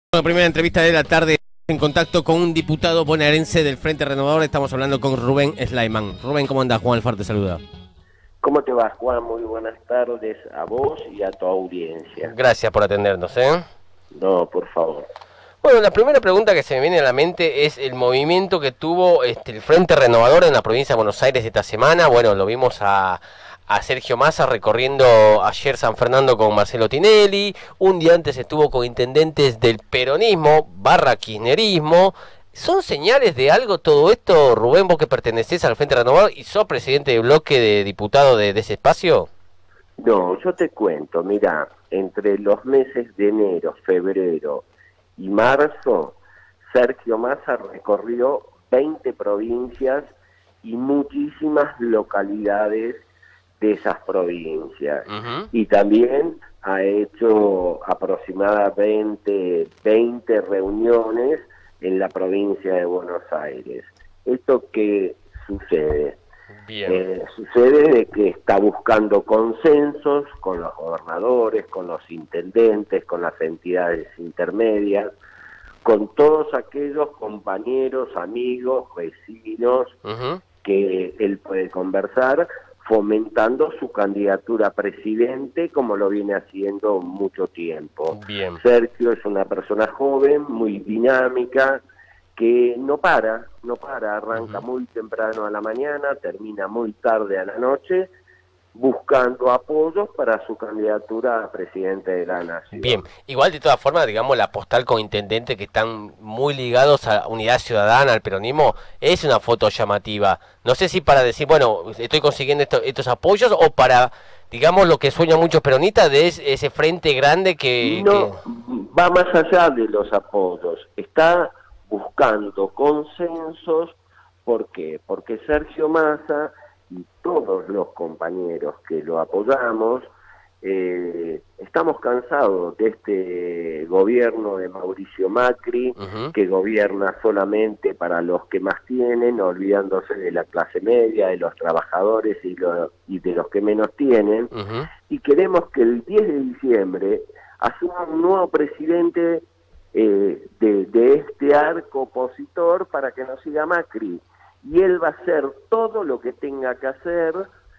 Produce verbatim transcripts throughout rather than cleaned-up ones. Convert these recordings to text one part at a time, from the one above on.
La primera entrevista de la tarde en contacto con un diputado bonaerense del Frente Renovador. Estamos hablando con Rubén Slayman. Rubén, ¿cómo andás? Juan Alfaro te saluda. ¿Cómo te va, Juan? Muy buenas tardes a vos y a tu audiencia. Gracias por atendernos, ¿eh? No, por favor. Bueno, la primera pregunta que se me viene a la mente es el movimiento que tuvo este, el Frente Renovador en la provincia de Buenos Aires esta semana. Bueno, lo vimos a, a Sergio Massa recorriendo ayer San Fernando con Marcelo Tinelli. Un día antes estuvo con intendentes del peronismo barra kirchnerismo. ¿Son señales de algo todo esto, Rubén, vos que pertenecés al Frente Renovador y sos presidente de bloque de diputados de, de ese espacio? No, yo te cuento, mira, entre los meses de enero, febrero y marzo, Sergio Massa recorrió veinte provincias y muchísimas localidades de esas provincias. Uh-huh. Y también ha hecho aproximadamente veinte reuniones en la provincia de Buenos Aires. ¿Esto qué sucede? Bien. Eh, sucede de que está buscando consensos con los gobernadores, con los intendentes, con las entidades intermedias, con todos aquellos compañeros, amigos, vecinos, uh-huh, que él puede conversar, fomentando su candidatura a presidente, como lo viene haciendo mucho tiempo. Bien. Sergio es una persona joven, muy dinámica, que no para, no para, arranca uh-huh. muy temprano a la mañana, termina muy tarde a la noche, buscando apoyos para su candidatura a presidente de la nación. Bien, igual de todas formas, digamos, la postal con intendentes que están muy ligados a Unidad Ciudadana, al peronismo, es una foto llamativa. No sé si para decir, bueno, estoy consiguiendo esto, estos apoyos, o para, digamos, lo que sueñan muchos peronistas, de ese, ese frente grande que... No, que... va más allá de los apoyos, está buscando consensos. ¿Por qué? Porque Sergio Massa y todos los compañeros que lo apoyamos, eh, estamos cansados de este gobierno de Mauricio Macri, uh-huh, que gobierna solamente para los que más tienen, olvidándose de la clase media, de los trabajadores y, lo, y de los que menos tienen, uh-huh, y queremos que el diez de diciembre asuma un nuevo presidente eh, de, de este arco opositor para que no siga Macri. Y él va a hacer todo lo que tenga que hacer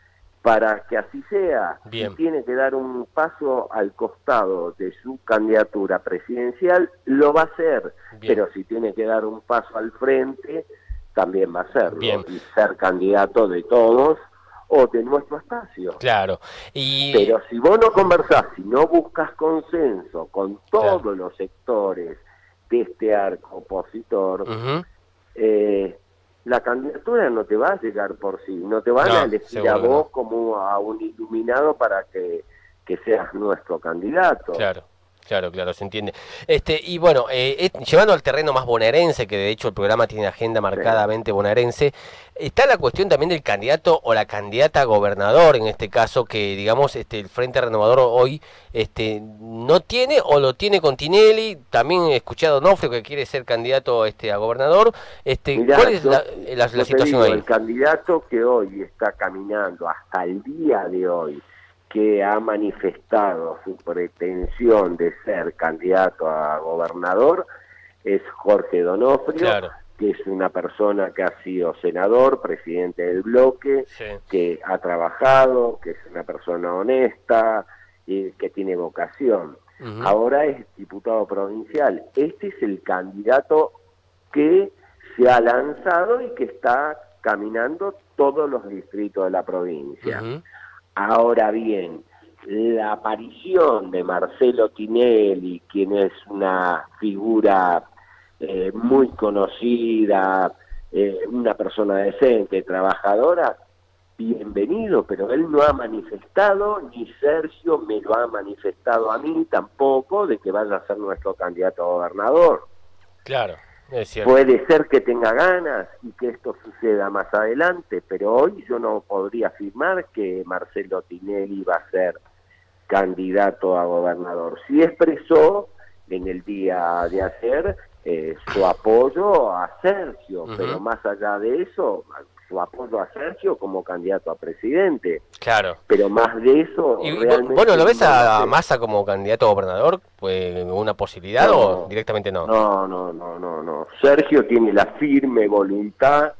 para que así sea. Bien. Si tiene que dar un paso al costado de su candidatura presidencial, lo va a hacer. Bien. Pero si tiene que dar un paso al frente, también va a hacerlo. Bien. Y ser candidato de todos o de nuestro espacio. Claro. Y... Pero si vos no conversás, si no buscas consenso con todos, claro, los sectores de este arco opositor, uh-huh, eh, la candidatura no te va a llegar por sí, no te van no, a elegir a vos no. como a un iluminado para que, que seas nuestro candidato. Claro, claro, claro, se entiende. Este y bueno, eh, eh, llevando al terreno más bonaerense, que de hecho el programa tiene agenda marcadamente sí. bonaerense, está la cuestión también del candidato o la candidata a gobernador, en este caso, que digamos este el Frente Renovador hoy este no tiene o lo tiene con Tinelli. También he escuchado a Donofrio que quiere ser candidato este a gobernador. Este, Mirá, ¿cuál es yo, la, la, la situación digo, ahí? El candidato que hoy está caminando hasta el día de hoy, que ha manifestado su pretensión de ser candidato a gobernador, es Jorge Donofrio, claro, que es una persona que ha sido senador, presidente del bloque, sí, que ha trabajado, que es una persona honesta, y que tiene vocación. Uh-huh. Ahora es diputado provincial. Este es el candidato que se ha lanzado y que está caminando todos los distritos de la provincia. Uh-huh. Ahora bien, la aparición de Marcelo Tinelli, quien es una figura eh, muy conocida, eh, una persona decente, trabajadora, bienvenido, pero él no ha manifestado, ni Sergio me lo ha manifestado a mí tampoco, de que vaya a ser nuestro candidato a gobernador. Claro, es cierto. Puede ser que tenga ganas y que esto suceda más adelante, pero hoy yo no podría afirmar que Marcelo Tinelli va a ser candidato a gobernador. Sí expresó en el día de ayer eh, su apoyo a Sergio, uh-huh, pero más allá de eso, su apoyo a Sergio como candidato a presidente. Claro. Pero más de eso... ¿Y realmente bueno, lo ves no a sé. Massa como candidato a gobernador? Pues, ¿una posibilidad No, o directamente no? No, no, no, no, no. Sergio tiene la firme voluntad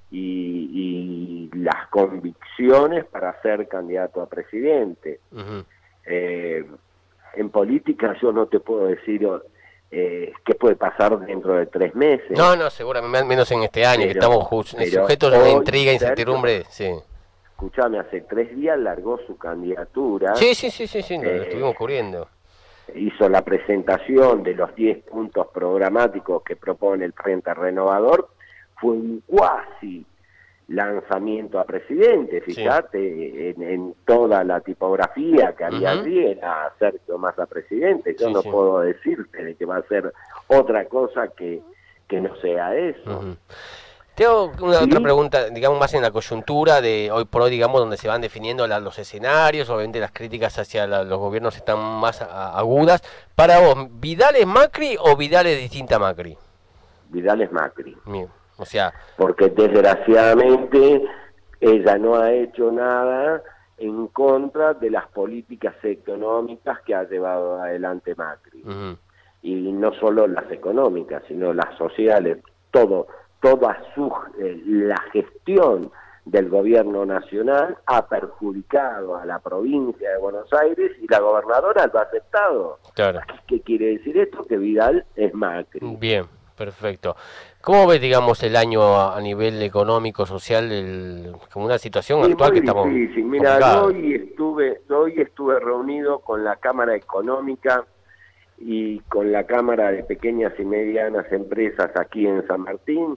y, y las convicciones para ser candidato a presidente. Uh-huh. Eh, en política yo no te puedo decir eh, qué puede pasar dentro de tres meses. No, no, seguramente menos en este año, Pero, que estamos ju- pero sujetos a una hoy intriga, Sergio, incertidumbre. Sí, escuchame, hace tres días largó su candidatura. sí, sí, sí, sí, sí, lo eh, estuvimos cubriendo. Hizo la presentación de los diez puntos programáticos que propone el Frente Renovador. Fue un cuasi lanzamiento a presidente, fíjate, sí. en, en toda la tipografía que había uh-huh. allí era Sergio Massa presidente. Yo sí, no sí. puedo decirte de que va a ser otra cosa que, que no sea eso. Uh-huh. Tengo una ¿Sí? otra pregunta, digamos, más en la coyuntura de hoy por hoy, digamos, donde se van definiendo la, los escenarios. Obviamente las críticas hacia la, los gobiernos están más a, agudas. Para vos, ¿Vidal es Macri o Vidal es distinta a Macri? Vidal es Macri. Bien. O sea, porque desgraciadamente ella no ha hecho nada en contra de las políticas económicas que ha llevado adelante Macri. Uh-huh. Y no solo las económicas, sino las sociales, todo, toda su, eh, la gestión del gobierno nacional ha perjudicado a la provincia de Buenos Aires y la gobernadora lo ha aceptado. Claro. ¿Qué quiere decir esto? Que Vidal es Macri. Bien. Perfecto. ¿Cómo ves, digamos, el año a, a nivel económico, social, el, como una situación sí, actual muy que estamos difícil. Mira, yo hoy estuve, hoy estuve reunido con la Cámara Económica y con la Cámara de Pequeñas y Medianas Empresas aquí en San Martín.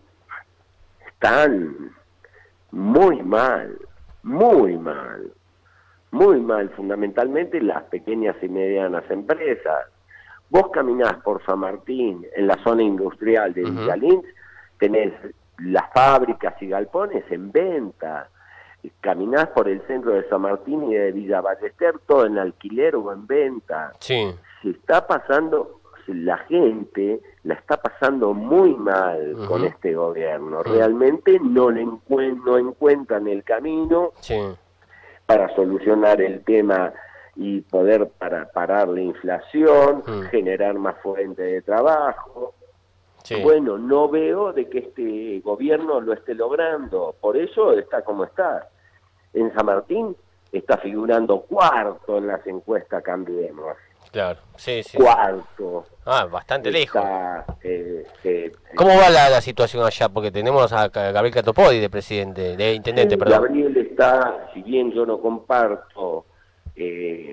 Están muy mal, muy mal, muy mal, fundamentalmente las pequeñas y medianas empresas. Vos caminás por San Martín, en la zona industrial de Villa Lins, tenés las fábricas y galpones en venta. Caminás por el centro de San Martín y de Villa Ballester, todo en alquiler o en venta. Sí. Se está pasando, la gente la está pasando muy mal uh-huh. con este gobierno. Uh-huh. Realmente no, le encuent no encuentran el camino sí. para solucionar el tema y poder para parar la inflación, mm. generar más fuentes de trabajo. Sí. Bueno, no veo de que este gobierno lo esté logrando, por eso está como está. En San Martín está figurando cuarto en las encuestas Cambiemos. Claro, sí, sí. Cuarto. Ah, bastante está, lejos. Eh, eh, ¿Cómo va la, la situación allá? Porque tenemos a Gabriel Catopodi de presidente, de intendente, sí, perdón. Gabriel está, si bien yo no comparto... Eh,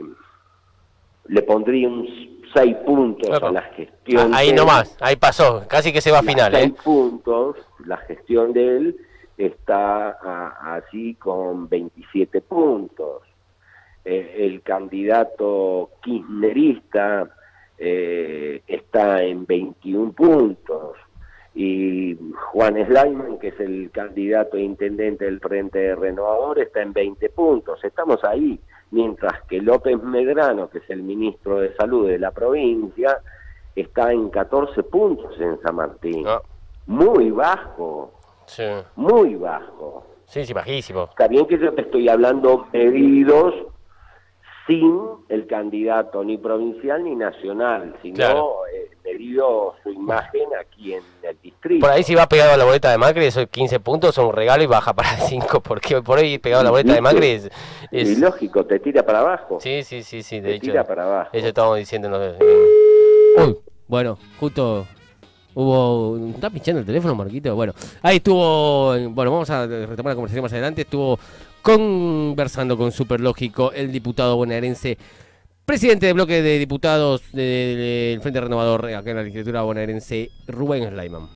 le pondría un seis puntos claro. a la gestión. Ah, ahí nomás, ahí pasó, casi que se va a final. seis ¿eh? puntos, la gestión de él está a, así con veintisiete puntos. Eh, el candidato kirchnerista eh, está en veintiún puntos. Y Juan Slayman, que es el candidato a intendente del Frente Renovador, está en veinte puntos. Estamos ahí. Mientras que López Medrano, que es el ministro de Salud de la provincia, está en catorce puntos en San Martín. Ah. Muy bajo, sí. muy bajo. Sí, sí, bajísimo. Está bien que yo te estoy hablando medidos sin el candidato ni provincial ni nacional, sino claro. eh, medido su imagen aquí en el distrito. Por ahí si va pegado a la boleta de Macri, esos quince puntos son un regalo y baja para cinco, porque por ahí pegado a la boleta de Macri es... es... Y lógico, te tira para abajo. Sí, sí, sí, sí, de te hecho. tira para abajo. Eso estamos diciendo. Uy, bueno, justo... Hubo... ¿Está pinchando el teléfono, Marquito? Bueno, ahí estuvo... Bueno, vamos a retomar la conversación más adelante. Estuvo conversando con Superlógico el diputado bonaerense, presidente del bloque de diputados del Frente Renovador acá en la legislatura bonaerense, Rubén Slayman.